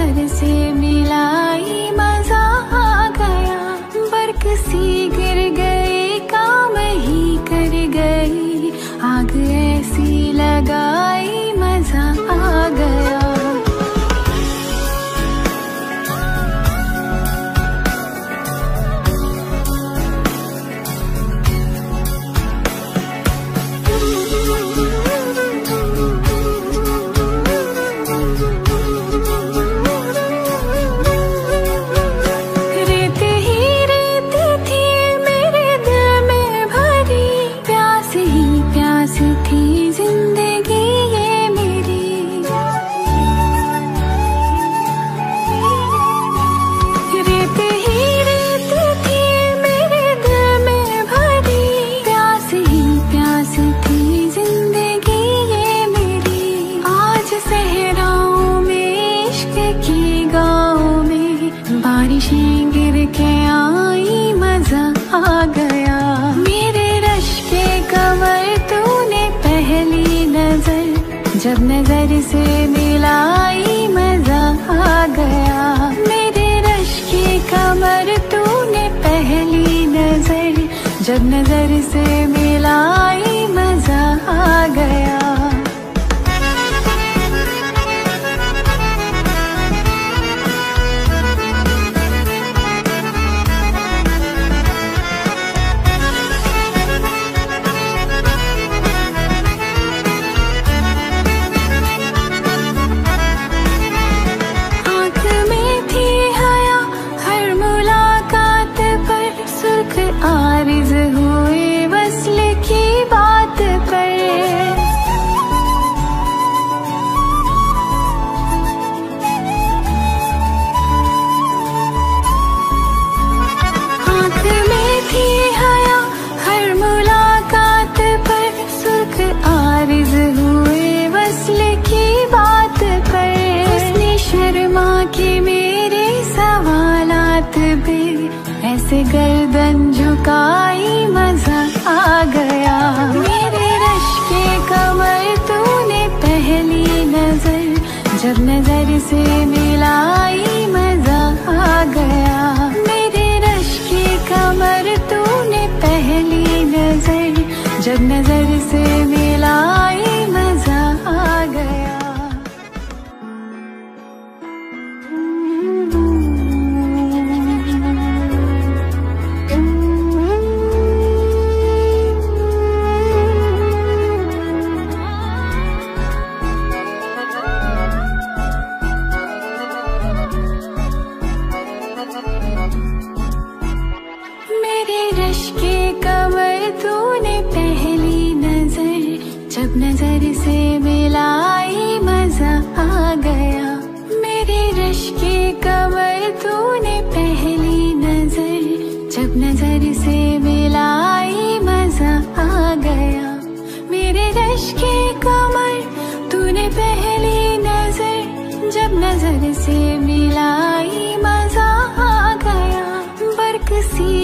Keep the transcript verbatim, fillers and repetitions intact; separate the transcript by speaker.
Speaker 1: नजर से मिलाई मजा आ गया। बरक सी गिर गई, काम ही कर गई, आग ऐसी लगाई मजा आ गया। बारिशें गिर के आई मजा आ गया। मेरे रश के कमर तूने पहली नजर जब नजर से मिलाई मजा आ गया। मेरे रश के कमर तूने पहली नजर जब नजर से मिलाई मजा आ गया। आरिज़ हुए वस्ल की बात पर, आँख में थी हया हर मुलाकात पर, सुर्ख आरिज़ हुए वस्ल की बात पर। उसने शर्मा के मेरे सवालात पे ऐसे गर्दन झुकाई मजा आ गया। मेरे रश के कमर तूने पहली नजर जब नजर से मिलाई मजा आ गया। मेरे रश के कमर तूने पहली नजर जब नजर से मिलाई मजा आ गया। जब नजर से मिलाई मजा आ गया। मेरे रश के कमर तूने पहली नजर जब नजर से मिलाई मजा आ गया। मेरे रश के कमर तूने पहली नजर जब नजर से मिलाई मजा आ गया। बरक सी